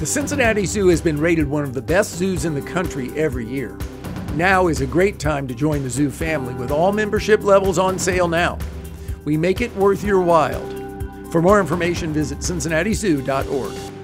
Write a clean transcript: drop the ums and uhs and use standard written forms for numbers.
The Cincinnati Zoo has been rated one of the best zoos in the country every year. Now is a great time to join the zoo family with all membership levels on sale now. We make it worth your while. For more information, visit cincinnatizoo.org.